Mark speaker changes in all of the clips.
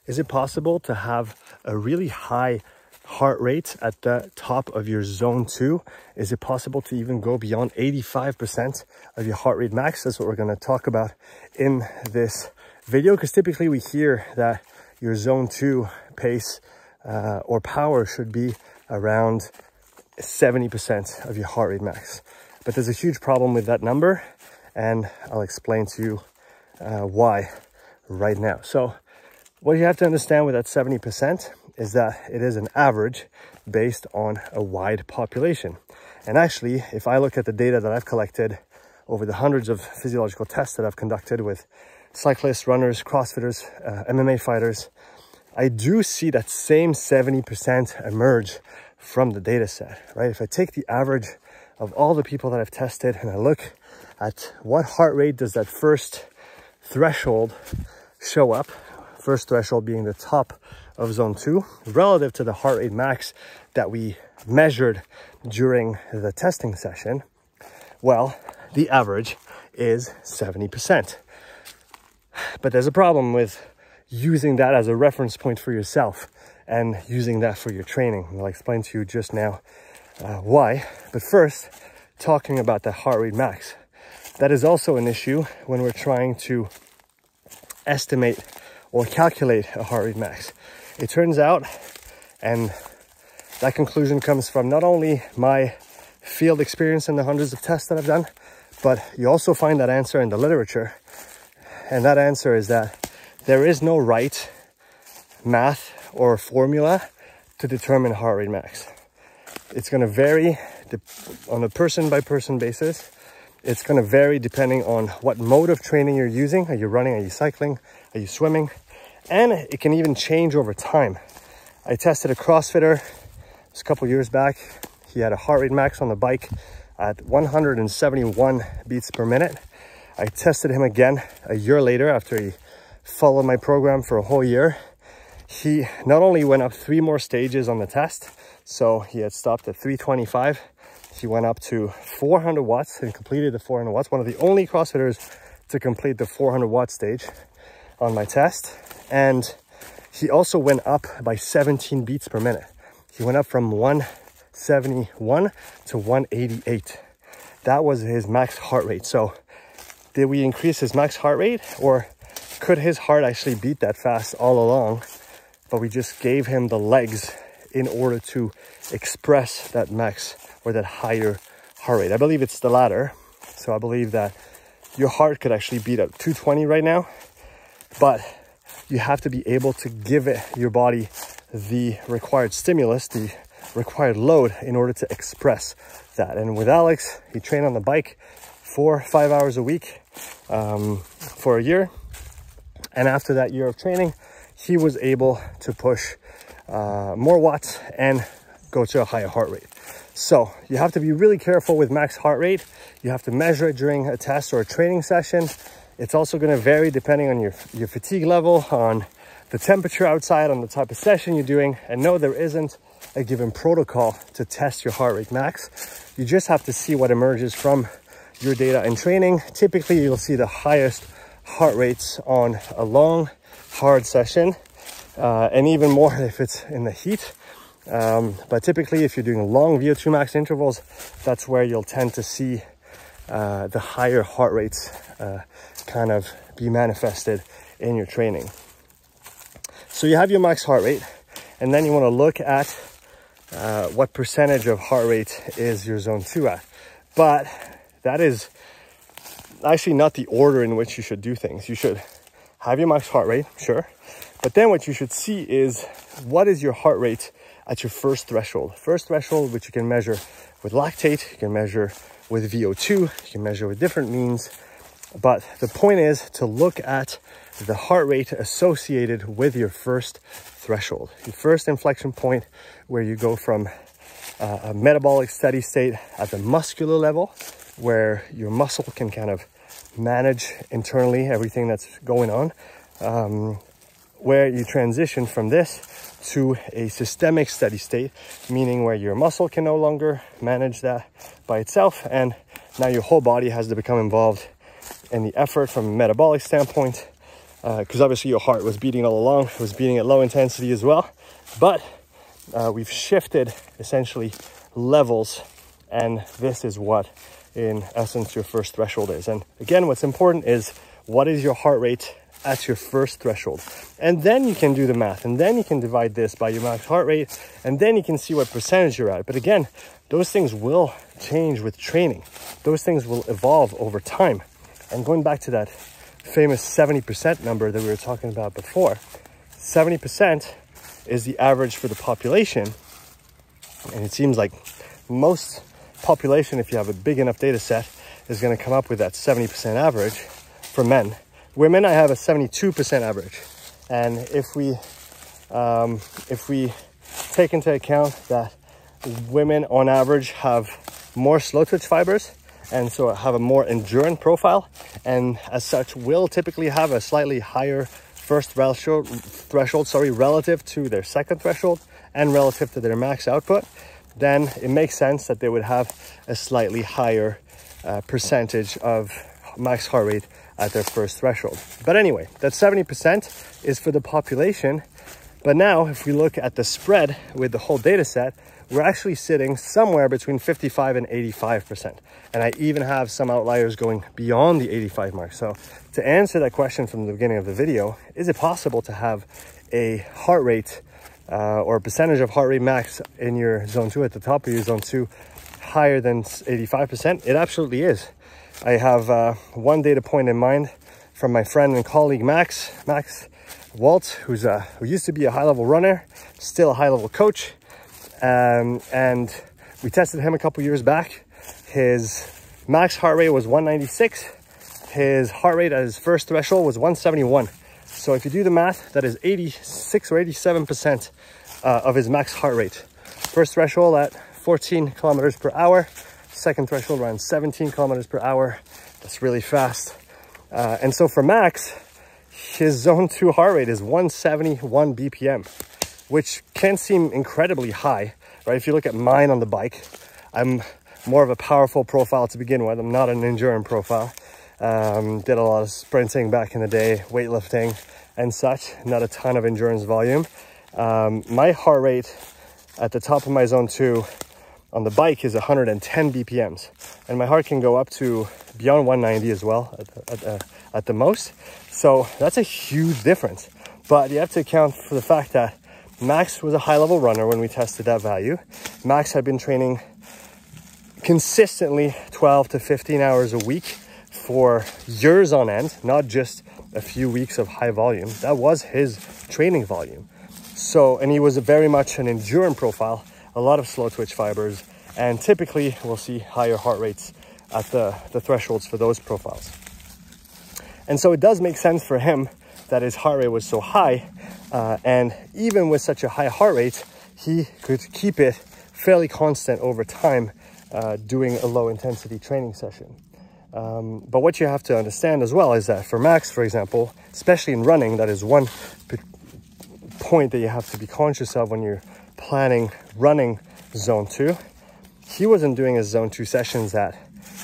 Speaker 1: Is it possible to have a really high heart rate at the top of your zone 2? Is it possible to even go beyond 85% of your heart rate max? That's what we're going to talk about in this video, because typically we hear that your zone 2 pace or power should be around 70% of your heart rate max. But there's a huge problem with that number, and I'll explain to you why right now. So what you have to understand with that 70% is that it is an average based on a wide population. And actually, if I look at the data that I've collected over the hundreds of physiological tests that I've conducted with cyclists, runners, CrossFitters, MMA fighters, I do see that same 70% emerge from the data set, right? If I take the average of all the people that I've tested and I look at what heart rate does that first threshold show up, first threshold being the top of zone 2 relative to the heart rate max that we measured during the testing session, well, the average is 70%. But there's a problem with using that as a reference point for yourself and using that for your training. I'll explain to you just now why. But first, talking about the heart rate max. That is also an issue when we're trying to estimate or calculate a heart rate max. It turns out, and that conclusion comes from not only my field experience and the hundreds of tests that I've done, but you also find that answer in the literature. And that answer is that there is no right math or formula to determine heart rate max. It's going to vary on a person-by-person basis. It's going to vary depending on what mode of training you're using. Are you running? Are you cycling? Are you swimming? And it can even change over time. I tested a CrossFitter a couple years back. He had a heart rate max on the bike at 171 beats per minute. I tested him again a year later after he followed my program for a whole year. He not only went up 3 more stages on the test, so he had stopped at 325. He went up to 400 watts and completed the 400 watts. One of the only CrossFitters to complete the 400 watt stage on my test. And he also went up by 17 beats per minute. He went up from 171 to 188. That was his max heart rate. So did we increase his max heart rate, or could his heart actually beat that fast all along, but we just gave him the legs in order to express that max or that higher heart rate? I believe it's the latter. So I believe that your heart could actually beat at 220 right now, but you have to be able to give your body the required stimulus, the required load in order to express that. And with Alex, he trained on the bike 4 or 5 hours a week for a year. And after that year of training, he was able to push more watts and go to a higher heart rate. So you have to be really careful with max heart rate. You have to measure it during a test or a training session. It's also going to vary depending on your fatigue level, on the temperature outside, on the type of session you're doing. And no, there isn't a given protocol to test your heart rate max. You just have to see what emerges from your data and training. Typically, you'll see the highest heart rates on a long, hard session, and even more if it's in the heat. But typically, if you're doing long VO2 max intervals, that's where you'll tend to see the higher heart rates kind of be manifested in your training. So you have your max heart rate, and then you want to look at what percentage of heart rate is your zone 2 at. But that is actually not the order in which you should do things. You should have your max heart rate, sure, but then what you should see is what is your heart rate at your first threshold. First threshold, which you can measure with lactate, you can measure with VO2, you can measure with different means. But the point is to look at the heart rate associated with your first threshold, your first inflection point where you go from a metabolic steady state at the muscular level, where your muscle can kind of manage internally everything that's going on, where you transition from this to a systemic steady state, meaning where your muscle can no longer manage that by itself, and now your whole body has to become involved in the effort from a metabolic standpoint, because obviously your heart was beating all along. It was beating at low intensity as well. But we've shifted essentially levels, and this is what in essence your first threshold is. And again, what's important is what is your heart rate at your first threshold, and then you can do the math, and then you can divide this by your max heart rate, and then you can see what percentage you're at. But again, those things will change with training. Those things will evolve over time. And going back to that famous 70% number that we were talking about before, 70% is the average for the population. And it seems like most population, if you have a big enough data set, is going to come up with that 70% average for men. Women, I have a 72% average. And if we take into account that women on average have more slow twitch fibers, and so have a more endurance profile, and as such will typically have a slightly higher first threshold, relative to their second threshold and relative to their max output, then it makes sense that they would have a slightly higher percentage of max heart rate at their first threshold. But anyway, that 70% is for the population. But now if we look at the spread with the whole data set, we're actually sitting somewhere between 55 and 85%. And I even have some outliers going beyond the 85 mark. So to answer that question from the beginning of the video, is it possible to have a heart rate or a percentage of heart rate max in your zone 2 at the top of your zone 2 higher than 85%? It absolutely is. I have one data point in mind from my friend and colleague Max Walt, who used to be a high-level runner, still a high-level coach. And we tested him a couple years back. His max heart rate was 196. His heart rate at his first threshold was 171. So if you do the math, that is 86 or 87% of his max heart rate. First threshold at 14 kilometers per hour. Second threshold around 17 kilometers per hour. That's really fast. And so for Max, his zone 2 heart rate is 171 BPM, which can seem incredibly high, right? If you look at mine on the bike, I'm more of a powerful profile to begin with. I'm not an endurance profile. Did a lot of sprinting back in the day, weightlifting and such, not a ton of endurance volume. My heart rate at the top of my zone 2 on the bike is 110 BPMs, and my heart can go up to beyond 190 as well at the most. So that's a huge difference. But you have to account for the fact that Max was a high-level runner when we tested that value. Max had been training consistently 12 to 15 hours a week for years on end, not just a few weeks of high volume. That was his training volume. So, and he was very much an endurance profile, a lot of slow twitch fibers, and typically we'll see higher heart rates at the thresholds for those profiles. And so it does make sense for him that his heart rate was so high, and even with such a high heart rate, he could keep it fairly constant over time doing a low intensity training session. But what you have to understand as well is that for Max, for example, especially in running, that is one point that you have to be conscious of when you're planning running zone 2. He wasn't doing his zone 2 sessions at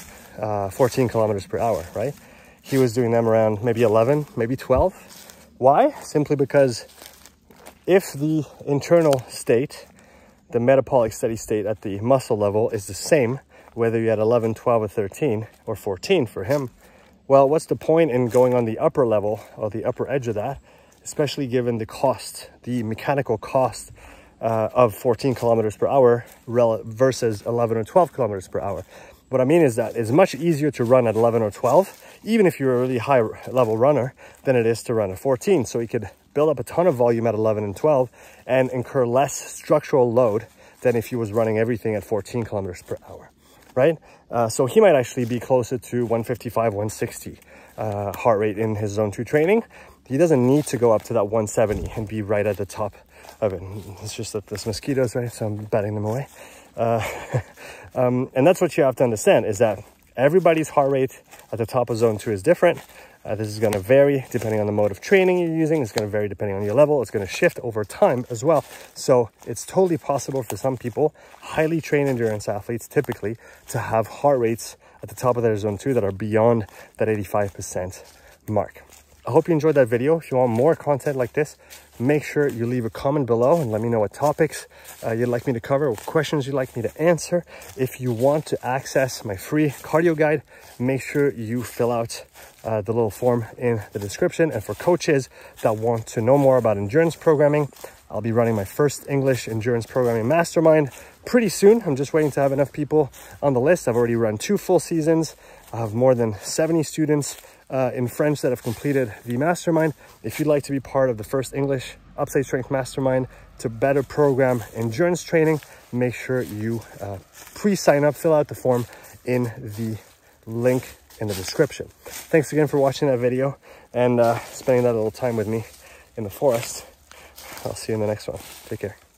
Speaker 1: 14 kilometers per hour, right? He was doing them around maybe 11, maybe 12. Why? Simply because if the internal state, the metabolic steady state at the muscle level is the same, whether you're at 11, 12, or 13, or 14 for him, well, what's the point in going on the upper level or the upper edge of that, especially given the cost, the mechanical cost of 14 kilometers per hour versus 11 or 12 kilometers per hour. What I mean is that it's much easier to run at 11 or 12, even if you're a really high level runner, than it is to run at 14. So you could build up a ton of volume at 11 and 12 and incur less structural load than if he was running everything at 14 kilometers per hour, right? So he might actually be closer to 155, 160 heart rate in his zone 2 training. He doesn't need to go up to that 170 and be right at the top of it. It's just that there's mosquitoes, right? So I'm batting them away. And that's what you have to understand, is that everybody's heart rate at the top of zone 2 is different. This is going to vary depending on the mode of training you're using. It's going to vary depending on your level. It's going to shift over time as well. So it's totally possible for some people, highly trained endurance athletes typically, to have heart rates at the top of their zone 2 that are beyond that 85% mark. I hope you enjoyed that video. If you want more content like this, make sure you leave a comment below and let me know what topics you'd like me to cover, what questions you'd like me to answer. If you want to access my free cardio guide, make sure you fill out the little form in the description. And for coaches that want to know more about endurance programming, I'll be running my first English endurance programming mastermind pretty soon. I'm just waiting to have enough people on the list. I've already run 2 full seasons. I have more than 70 students in French that have completed the mastermind. If you'd like to be part of the first English Upside Strength Mastermind to better program endurance training, make sure you pre-sign up, fill out the form in the link in the description. Thanks again for watching that video and spending that little time with me in the forest. I'll see you in the next one. Take care.